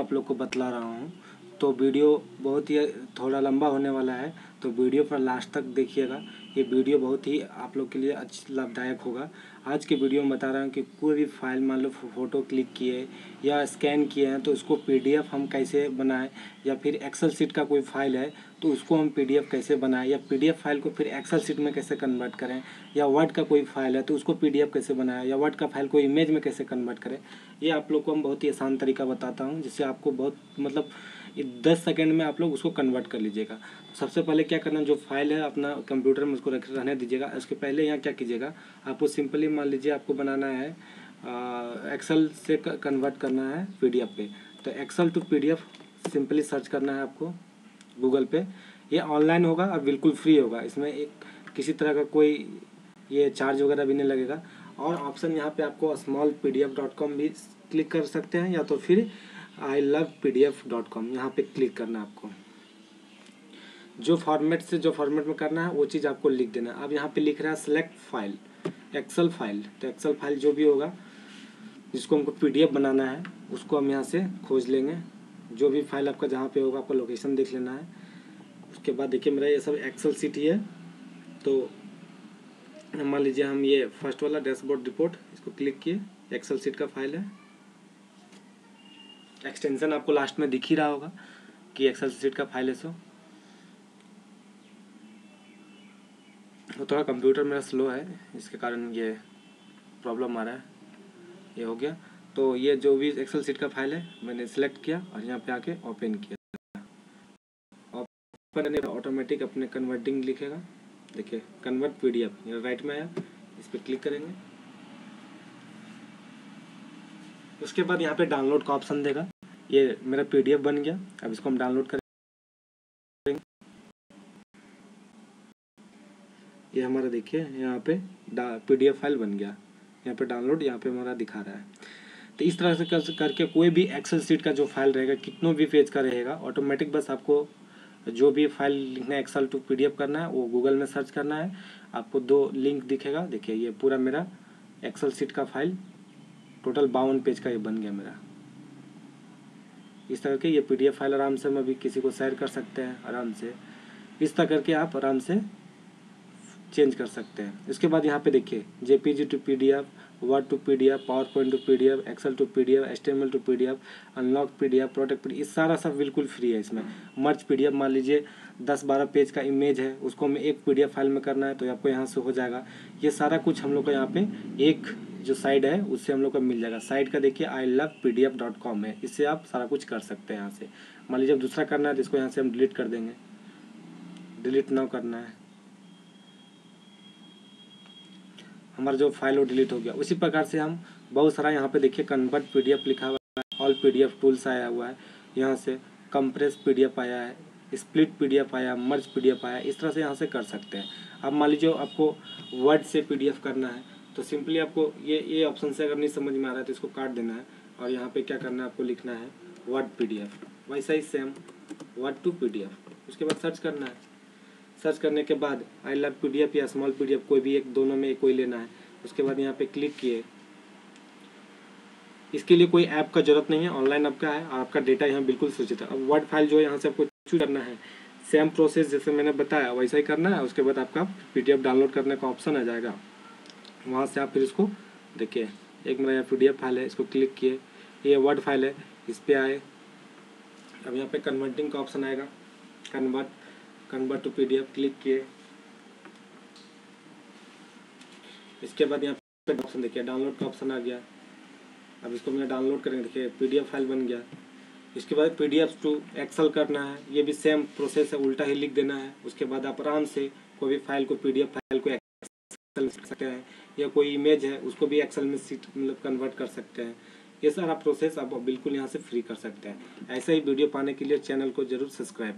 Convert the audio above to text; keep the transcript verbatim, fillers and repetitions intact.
आप लोग को बतला रहा हूँ। तो वीडियो बहुत ही थोड़ा लंबा होने वाला है, तो वीडियो पर लास्ट तक देखिएगा। ये वीडियो बहुत ही आप लोग के लिए अच्छा लाभदायक होगा। आज के वीडियो में बता रहा हूँ कि कोई भी फाइल मान लो फ़ोटो क्लिक किए या स्कैन किए हैं तो उसको पीडीएफ हम कैसे बनाएं, या फिर एक्सेल सीट का कोई फाइल है तो उसको हम पीडीएफ कैसे बनाएं, या पीडीएफ फाइल को फिर एक्सेल सीट में कैसे कन्वर्ट करें, या वर्ड का कोई फाइल है तो उसको पीडीएफ कैसे बनाएं, या वर्ड का फाइल को इमेज में कैसे कन्वर्ट करें। ये आप लोग को हम बहुत ही आसान तरीका बताता हूँ, जिससे आपको बहुत मतलब दस सेकंड में आप लोग उसको कन्वर्ट कर लीजिएगा। सबसे पहले क्या करना, जो फाइल है अपना कंप्यूटर में उसको रख रहने दीजिएगा। उसके पहले यहाँ क्या कीजिएगा, आपको सिंपली मान लीजिए आपको बनाना है एक्सेल से कन्वर्ट करना है पीडीएफ पे, तो excel to PDF simply search करना है आपको गूगल पे। ये ऑनलाइन होगा और बिल्कुल फ्री होगा, इसमें एक किसी तरह का कोई ये चार्ज वगैरह भी नहीं लगेगा। और ऑप्शन यहाँ पे आपको small P D F dot com भी क्लिक कर सकते हैं, या तो फिर I love P D F dot com यहाँ पे क्लिक करना है आपको। जो फॉर्मेट से जो फॉर्मेट में करना है वो चीज़ आपको लिख देना है। अब यहाँ पे लिख रहा है सेलेक्ट फाइल, एक्सेल फाइल, तो एक्सेल फाइल जो भी होगा जिसको हमको पीडीएफ बनाना है उसको हम यहाँ से खोज लेंगे। जो भी फाइल आपका जहाँ पे होगा आपको लोकेशन देख लेना है। उसके बाद देखिए मेरा ये सब एक्सेल सीट ही है, तो मान लीजिए हम ये फर्स्ट वाला डैशबोर्ड रिपोर्ट इसको क्लिक किए, एक्सेल सीट का फाइल है। एक्सटेंशन आपको लास्ट में दिख ही रहा होगा कि एक्सेल सीट का फाइल है। सो तो थोड़ा कंप्यूटर मेरा स्लो है, इसके कारण ये प्रॉब्लम आ रहा है। ये हो गया, तो ये जो भी एक्सेल सीट का फाइल है मैंने सिलेक्ट किया और यहाँ पे आके ओपन किया। ओपन ऑटोमेटिक अपने कन्वर्टिंग लिखेगा, देखिए कन्वर्ट पीडीएफ राइट में आया, इस पर क्लिक करेंगे। उसके बाद यहाँ पे डाउनलोड का ऑप्शन देगा। ये मेरा पीडीएफ बन गया, अब इसको हम डाउनलोड करेंगे। ये हमारा देखिए यहाँ पे पीडीएफ फाइल बन गया, यहाँ पे डाउनलोड यहाँ पे हमारा दिखा रहा है। तो इस तरह से कर करके कोई भी एक्सेल सीट का जो फाइल रहेगा कितनों भी पेज का रहेगा, ऑटोमेटिक बस आपको जो भी फाइल लिखना है एक्सेल टू पीडीएफ करना है वो गूगल में सर्च करना है। आपको दो लिंक दिखेगा, देखिए ये पूरा मेरा एक्सेल सीट का फाइल टोटल बावन पेज का ये बन गया मेरा। इस तरह के ये पीडीएफ फाइल आराम से मैं भी किसी को शेयर कर सकते हैं आराम से। इस तरह करके आप आराम से चेंज कर सकते हैं। इसके बाद यहाँ पे देखिए JPG to PDF, word to PDF, PowerPoint to PDF, excel to PDF, HTML to PDF, unlock PDF, protect PDF, ये सारा सब बिल्कुल फ्री है। इसमें मर्ज पीडीएफ मान लीजिए दस बारह पेज का इमेज है, उसको हमें एक पीडीएफ फाइल में करना है तो आपको यहाँ से हो जाएगा। ये सारा कुछ हम लोग को यहाँ पे एक जो साइड है उससे हम लोग को मिल जाएगा। साइड का देखिए I love P D F dot com है, इससे आप सारा कुछ कर सकते हैं यहाँ से। मान लीजिए अब दूसरा करना है तो इसको यहाँ से हम डिलीट कर देंगे, डिलीट नाउ करना है, हमारा जो फाइल वो डिलीट हो गया। उसी प्रकार से हम बहुत सारा यहाँ पे देखिए कन्वर्ट पीडीएफ लिखा हुआ है, ऑल पीडीएफ टूल्स आया हुआ है, यहाँ से कंप्रेस पीडीएफ आया है, स्प्लिट पीडीएफ आया, मर्ज पीडीएफ आया। इस तरह से यहाँ से कर सकते हैं। अब मान लीजिए आपको वर्ड से पीडीएफ करना है तो सिंपली आपको ये ये ऑप्शन से अगर नहीं समझ में आ रहा है तो इसको काट देना है और यहाँ पे क्या करना है, आपको लिखना है वर्ड पीडीएफ, वैसा ही सेम वर्ड टू पीडीएफ। उसके बाद सर्च करना है। सर्च करने के बाद आई लव पीडीएफ या स्मॉल पीडीएफ कोई भी एक, दोनों में कोई लेना है। उसके बाद यहाँ पे क्लिक किए। इसके लिए कोई ऐप का जरूरत नहीं है, ऑनलाइन आपका है और आपका डेटा यहाँ बिल्कुल सुरक्षित है। अब वर्ड फाइल जो है यहाँ से आपको चूज करना है, सेम प्रोसेस जैसे मैंने बताया वैसा ही करना है। उसके बाद आपका पीडीएफ डाउनलोड करने का ऑप्शन आ जाएगा, वहाँ से आप फिर इसको देखिए एक मेरा यहाँ पीडीएफ फाइल है, इसको क्लिक किए, ये वर्ड फाइल है, इस पर आए। अब यहाँ पे कन्वर्टिंग का ऑप्शन आएगा, convert convert to PDF click किए। इसके बाद यहाँ पे ऑप्शन देखिए डाउनलोड का ऑप्शन आ गया। अब इसको मैं डाउनलोड करेंगे, देखिए पीडीएफ फाइल बन गया। इसके बाद पीडीएफ टू एक्सेल करना है, ये भी सेम प्रोसेस है, उल्टा ही लिख देना है। उसके बाद आप आराम से कोई भी फाइल को पीडीएफ फाइल को एक्सेल में कर सकते हैं, या कोई इमेज है उसको भी एक्सेल में सीट मतलब कन्वर्ट कर सकते हैं। ये सारा प्रोसेस आप बिल्कुल यहाँ से फ्री कर सकते हैं। ऐसे ही वीडियो पाने के लिए चैनल को जरूर सब्सक्राइब